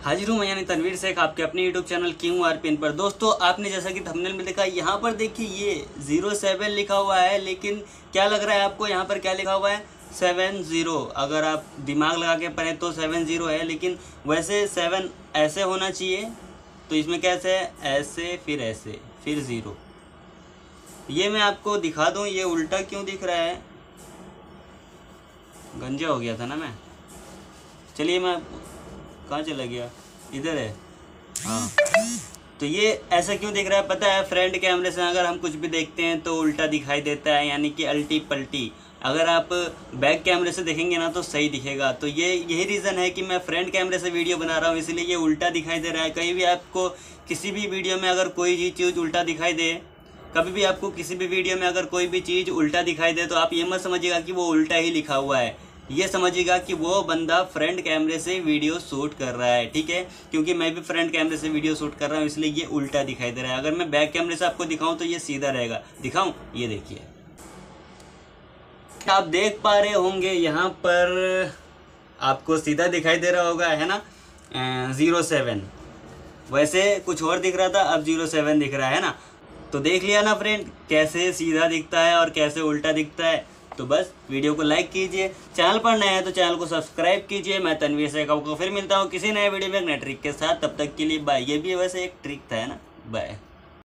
हाजिर हूँ मैं यानी तनवीर शेख आपके अपने यूट्यूब चैनल क्यूआर पिन पर। दोस्तों आपने जैसा कि थंबनेल में देखा, यहाँ पर देखिए ये 07 लिखा हुआ है, लेकिन क्या लग रहा है आपको यहाँ पर क्या लिखा हुआ है 70। अगर आप दिमाग लगा के पढ़ें तो 70 है, लेकिन वैसे 7 ऐसे होना चाहिए। तो इसमें कैसे है, ऐसे फिर 0। ये मैं आपको दिखा दूँ ये उल्टा क्यों दिख रहा है, गंजा हो गया था ना मैं। चलिए मैं कहाँ चला गया, इधर है। हाँ, तो ये ऐसा क्यों दिख रहा है पता है, फ्रंट कैमरे से अगर हम कुछ भी देखते हैं तो उल्टा दिखाई देता है, यानी कि अल्टी पल्टी। अगर आप बैक कैमरे से देखेंगे ना तो सही दिखेगा। तो यही रीज़न है कि मैं फ्रंट कैमरे से वीडियो बना रहा हूँ, इसलिए ये उल्टा दिखाई दे रहा है। कहीं भी आपको किसी भी वीडियो में अगर कोई चीज़ उल्टा दिखाई दे, कभी भी आपको किसी भी वीडियो में अगर कोई भी चीज़ उल्टा दिखाई दे, तो आप ये मत समझिएगा कि वो उल्टा ही लिखा हुआ है, ये समझिएगा कि वो बंदा फ्रंट कैमरे से वीडियो शूट कर रहा है। ठीक है, क्योंकि मैं भी फ्रंट कैमरे से वीडियो शूट कर रहा हूँ, इसलिए ये उल्टा दिखाई दे रहा है। अगर मैं बैक कैमरे से आपको दिखाऊं तो ये सीधा रहेगा। दिखाऊं, ये देखिए, आप देख पा रहे होंगे यहाँ पर आपको सीधा दिखाई दे रहा होगा, है ना 07। वैसे कुछ और दिख रहा था, अब 07 दिख रहा है ना। तो देख लिया ना फ्रेंड, कैसे सीधा दिखता है और कैसे उल्टा दिखता है। तो बस वीडियो को लाइक कीजिए, चैनल पर नए हैं तो चैनल को सब्सक्राइब कीजिए। मैं तनवीर शेख आपको फिर मिलता हूँ किसी नए वीडियो में एक नए ट्रिक के साथ। तब तक के लिए बाय। ये भी वैसे एक ट्रिक था, है ना। बाय।